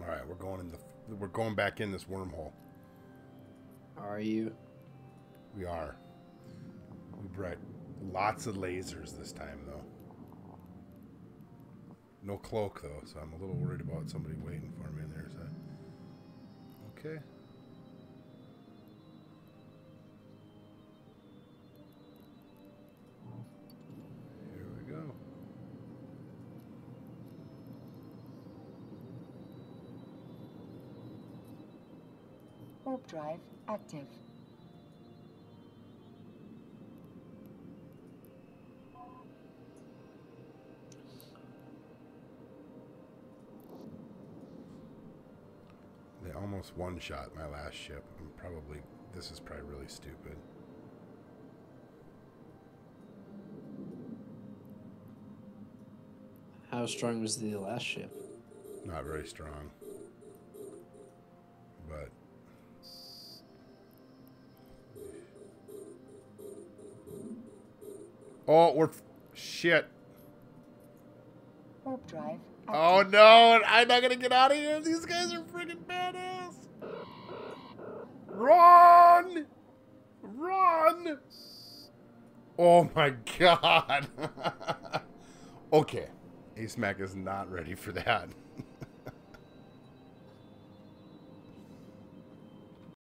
right, we're going back in this wormhole. Are you? We are. We brought lots of lasers this time, though. No cloak, though, so I'm a little worried about somebody waiting for me in there. So. Okay. Here we go. Warp drive active. They almost one-shot my last ship. This is probably really stupid. How strong was the last ship? Not very strong. But... Oh, we're... Shit. Warp drive active. Oh, no. I'm not going to get out of here. These guys are freaking badass. Run! Run! Oh, my God. Okay. Acemac is not ready for that.